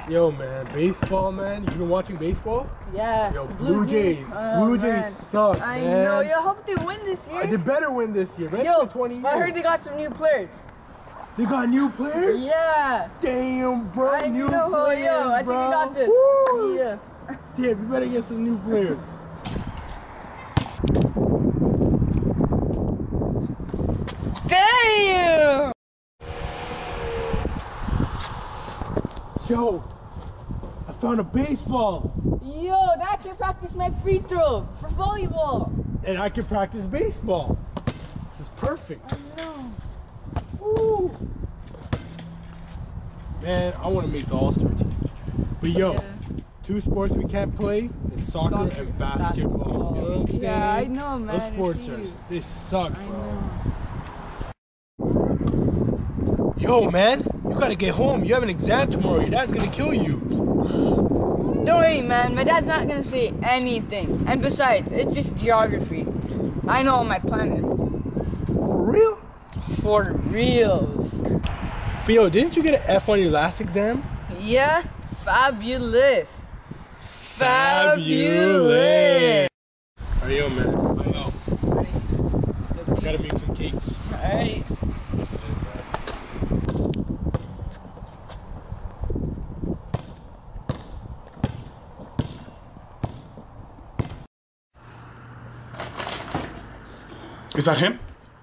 Yo, man, baseball, man. You been watching baseball? Yeah. Yo, Blue Jays. Blue Jays suck, I man. know. You hope they win this year. They better win this year. That's Yo, 20 years. I heard they got some new players. They got new players? Yeah. Damn, bro. I new know. players, Yo, I think bro. they got this. Woo. Yeah. Damn, you better get some new players. Damn. Yo, I found a baseball. Yo, that can practice my free throw for volleyball. And I can practice baseball. This is perfect. I know. Woo. Man, I want to make the All-Star team. But yo, two sports we can't play is soccer and basketball. You know what I'm saying? Yeah, I know, man. Those sports they suck, bro. Yo, man, you gotta get home. You have an exam tomorrow. Your dad's gonna kill you. Don't worry, man. My dad's not gonna say anything. And besides, it's just geography. I know all my planets. For real? For reals. But yo, didn't you get an F on your last exam? Yeah, fabulous. Fabulous. Alright, yo, man. I'm out. Alright. Gotta make some cakes. Alright. Is that him?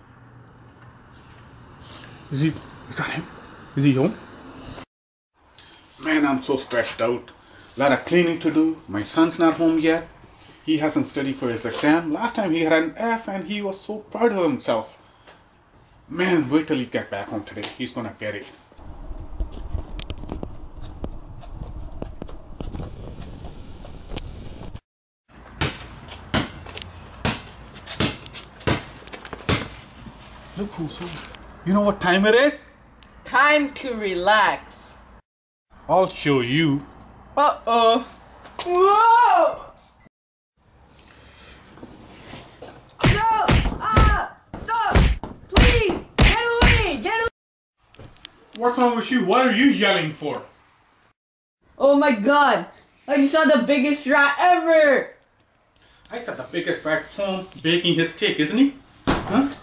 Is that him? Is he home? Man, I'm so stressed out. A lot of cleaning to do. My son's not home yet. He hasn't studied for his exam. Last time he had an F and he was so proud of himself. Man, wait till he gets back home today. He's gonna get it. Look who's home. You know what time it is? Time to relax. I'll show you. Uh-oh. Whoa! No! Ah! Stop! Please! Get away! Get away! What's wrong with you? What are you yelling for? Oh my god! I just saw the biggest rat ever! I got the biggest rat home baking his cake, isn't he? Huh?